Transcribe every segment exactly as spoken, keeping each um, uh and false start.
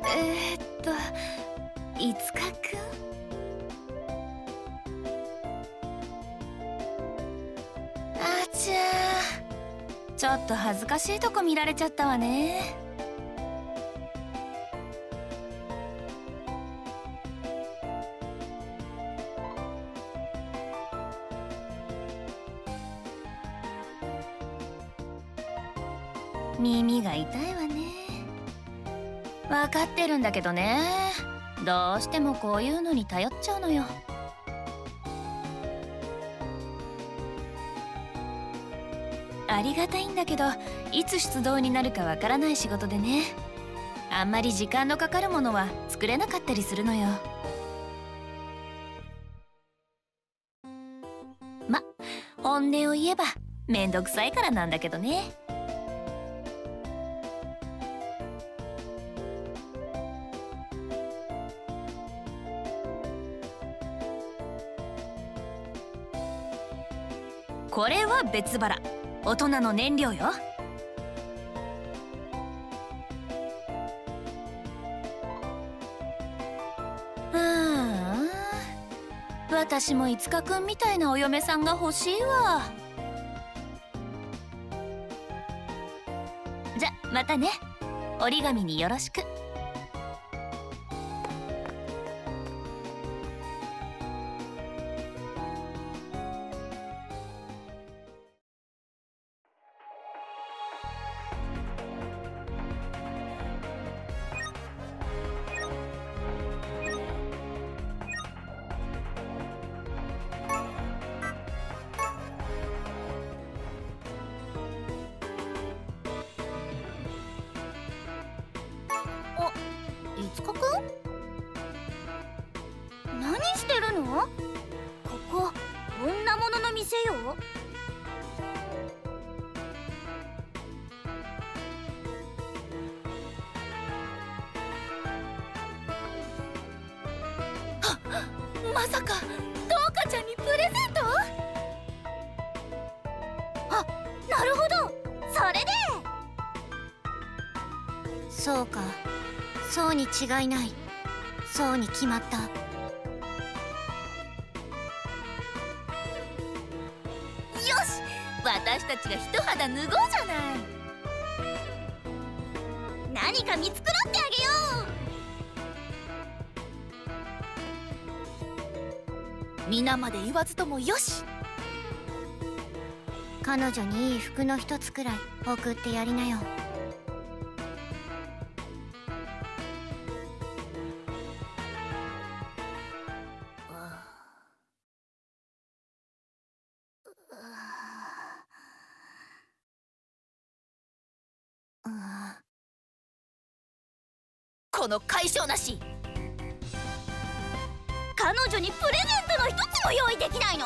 えー、っといつかくん。あちゃー、ちょっと恥ずかしいとこ見られちゃったわね。耳が痛いわね。分かってるんだけどね、どうしてもこういうのに頼っちゃうのよ。ありがたいんだけど、いつ出動になるかわからない仕事でね、あんまり時間のかかるものは作れなかったりするのよ。ま、本音を言えばめんどくさいからなんだけどね。これは別腹、大人の燃料よ。ああ、私もいつかくんみたいなお嫁さんが欲しいわ。じゃまたね、折り紙によろしく。いつかくん？何してるの？ここ女物の店よ。まさかどうかちゃんにプレゼント？あ、なるほど、それで。 そうか、そうに違いない。そうに決まった。よし、私たちが一肌脱ごうじゃない。何か見繕ってあげよう。皆まで言わずともよし。 彼女にいい服の一つくらい送ってやりなよ。 この解消なし。彼女にプレゼントの一つも用意できないの？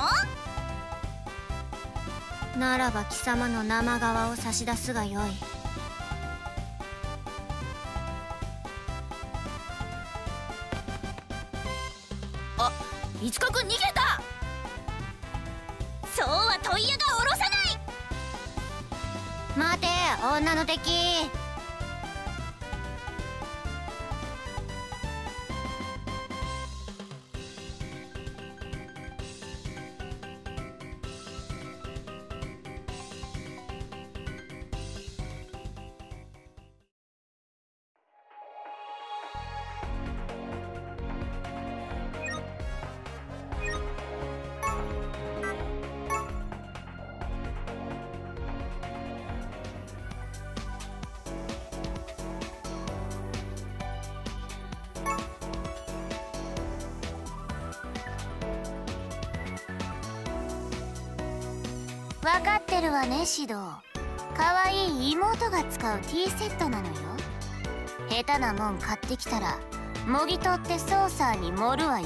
ならば貴様の生側を差し出すがよい。 あ、いつかくん逃げた。そうは問屋が下ろさない。 待て、女の敵。分かってるわね、シド。かわいい妹が使うティーセットなのよ。下手なもん買ってきたらもぎ取ってソーサーに盛るわよ。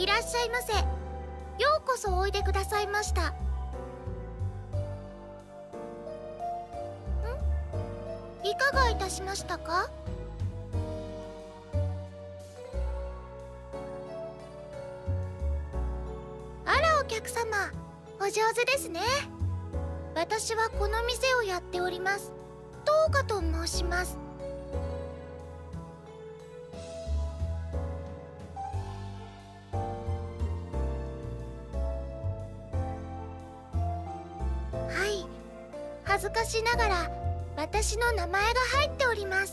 いらっしゃいませ。ようこそおいでくださいました。ん？いかがいたしましたか？あら、お客様、お上手ですね。私はこの店をやっております、トウカと申します。はい、恥ずかしながら私の名前が入っております。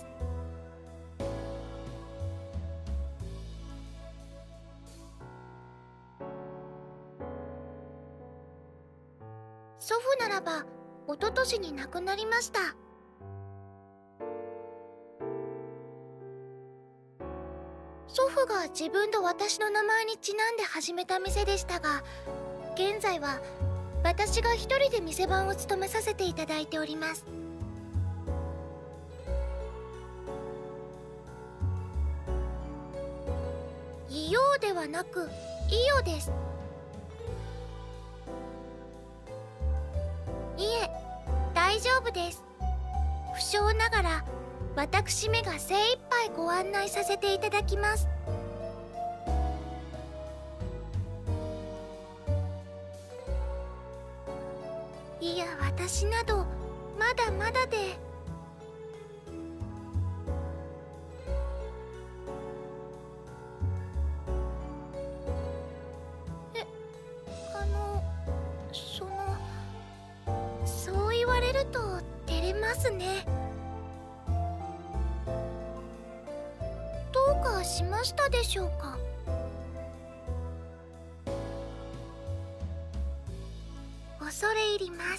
祖父ならば一昨年に亡くなりました。祖父が自分と私の名前にちなんで始めた店でしたが、現在は私が一人で店番を務めさせていただいております。いようではなくいよです。いえ、大丈夫です。不詳ながら私めが精一杯ご案内させていただきます。いや、私などまだまだで。え、あの、その、そう言われると照れますね。どうかしましたでしょうか？恐れ入ります。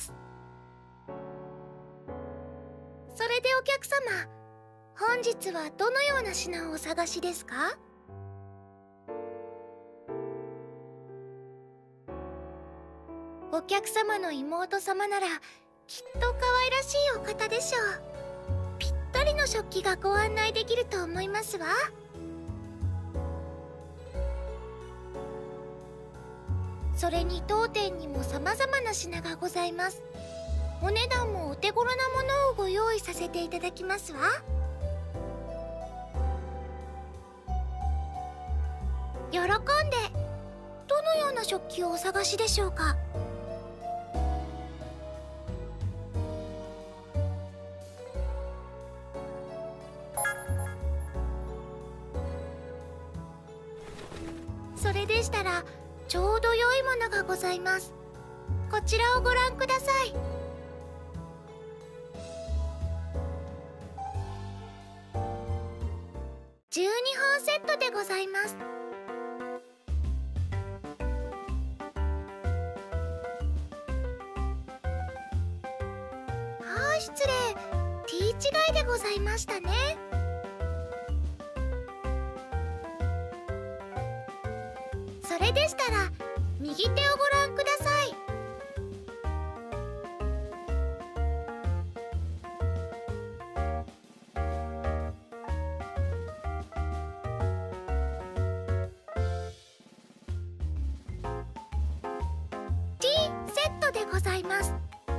それでお客様、本日はどのような品をお探しですか？お客様の妹様ならきっと可愛らしいお方でしょう。ぴったりの食器がご案内できると思いますわ。それに当店にも様々な品がございます。お値段もお手頃なものをご用意させていただきますわ。喜んで。どのような食器をお探しでしょうか？それでしたらちょうど良いものがございます。こちらをご覧ください。じゅうにほんセットでございます。はい、失礼。T 違いでございましたね。それでしたら右手をご覧ください。T セットでございます。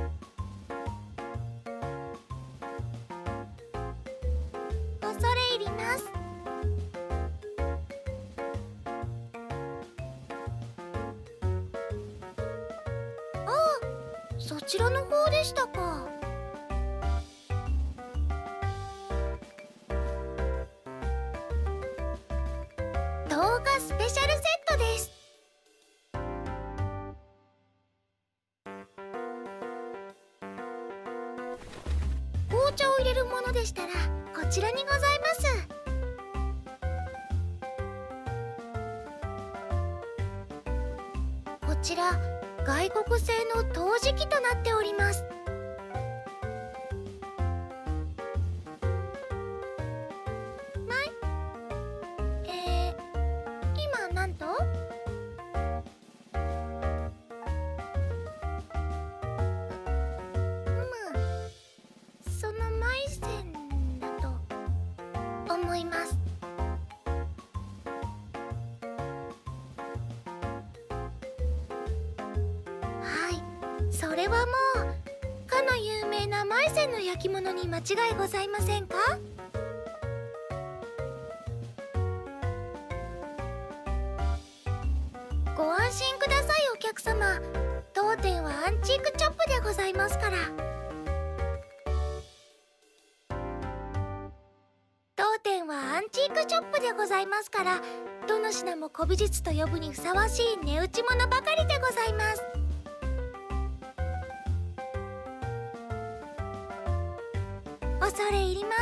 恐れ入ります。そちらの方でしたか。動画スペシャルセットです。紅茶を入れるものでしたらこちらにございます。こちら外国製の陶磁器となっております。まい、えー、今なんと？うむ、そのマイセンだと思います。 れはもうかの有名なマイセンの焼き物に間違いございませんか？ご安心くださいお客様。当店はアンチークチョップでございますから。当店はアンチークチョップでございますから、どの品も古美術と呼ぶにふさわしい値打ち物ばかりでございます。恐れ入ります。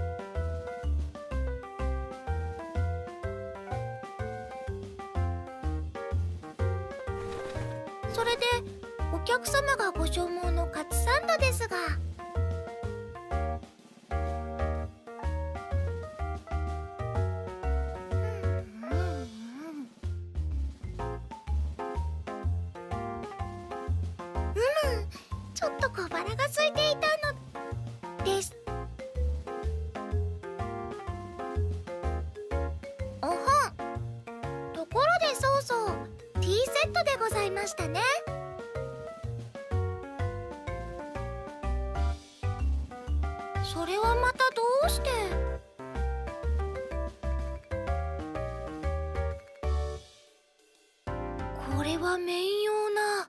それでお客様がご所望のカツサンドですが。ちょっと小腹が空いていたのです。おほん。ところでそうそう、ティーセットでございましたね。それはまたどうして？これはメイン用な。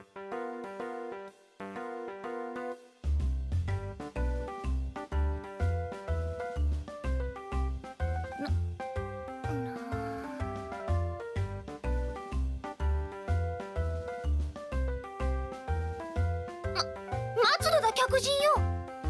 待つのだ客人よ。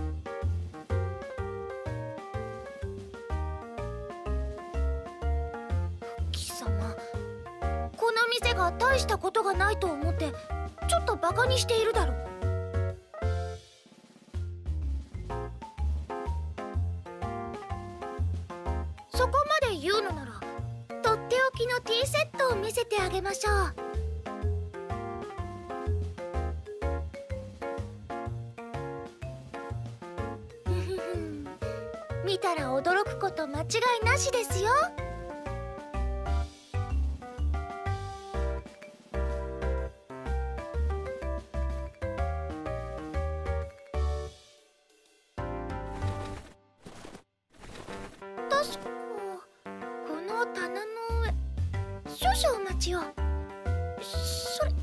貴様、この店が大したことがないと思ってちょっとバカにしているだろう。そこまで言うのならとっておきのティーセットを見せてあげましょう。見たら驚くこと間違いなしですよ。確かこの棚の上。少々お待ちを。それ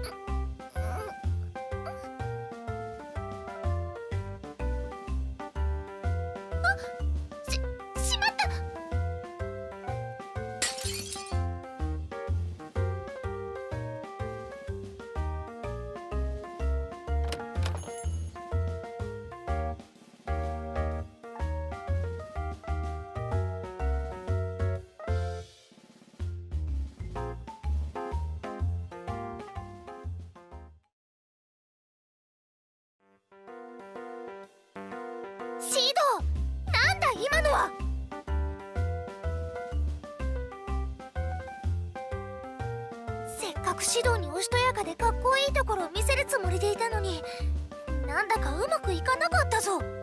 シード、なんだ今のは。せっかくシドにおしとやかでかっこいいところを見せるつもりでいたのに、なんだかうまくいかなかったぞ。